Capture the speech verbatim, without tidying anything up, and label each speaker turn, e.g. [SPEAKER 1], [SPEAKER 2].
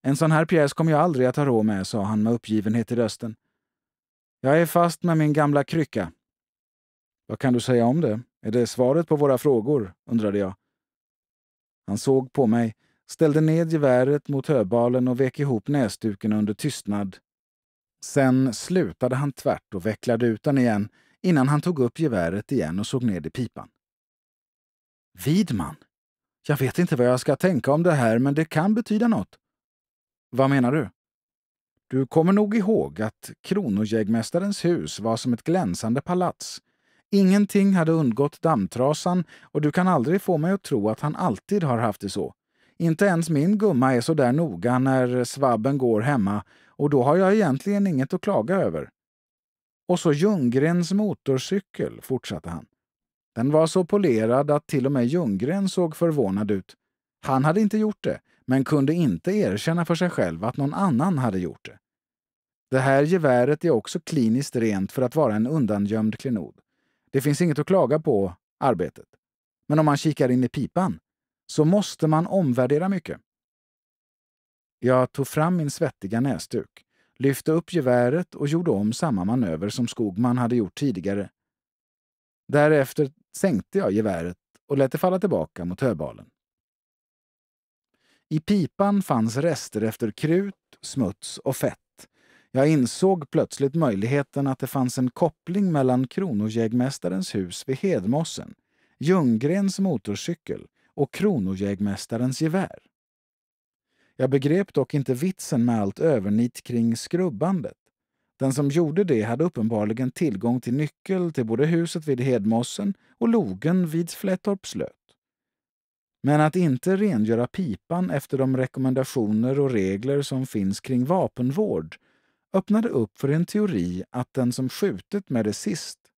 [SPEAKER 1] En sån här pjäs kommer jag aldrig att ha råd med, sa han med uppgivenhet i rösten. Jag är fast med min gamla krycka. Vad kan du säga om det? Är det svaret på våra frågor? Undrade jag. Han såg på mig, ställde ned geväret mot höbalen och vek ihop näsduken under tystnad. Sen slutade han tvärt och vecklade ut den igen innan han tog upp geväret igen och såg ned i pipan. Widman? Jag vet inte vad jag ska tänka om det här, men det kan betyda något. Vad menar du? Du kommer nog ihåg att kronojägmästarens hus var som ett glänsande palats. Ingenting hade undgått dammtrasan och du kan aldrig få mig att tro att han alltid har haft det så. Inte ens min gumma är så där noga när svabben går hemma och då har jag egentligen inget att klaga över. Och så Ljunggrens motorcykel, fortsatte han. Den var så polerad att till och med Ljunggren såg förvånad ut. Han hade inte gjort det, men kunde inte erkänna för sig själv att någon annan hade gjort det. Det här geväret är också kliniskt rent för att vara en undangömd klenod. Det finns inget att klaga på arbetet. Men om man kikar in i pipan så måste man omvärdera mycket. Jag tog fram min svettiga näsduk, lyfte upp geväret och gjorde om samma manöver som Skogman hade gjort tidigare. Därefter sänkte jag geväret och lät det falla tillbaka mot höbalen. I pipan fanns rester efter krut, smuts och fett. Jag insåg plötsligt möjligheten att det fanns en koppling mellan kronojägmästarens hus vid Hedmossen, Ljunggrens motorcykel och kronojägmästarens gevär. Jag begrep dock inte vitsen med allt övernit kring skrubbandet. Den som gjorde det hade uppenbarligen tillgång till nyckel till både huset vid Hedmossen och logen vid Flättorps slöt. Men att inte rengöra pipan efter de rekommendationer och regler som finns kring vapenvård öppnade upp för en teori att den som skjutit med det sist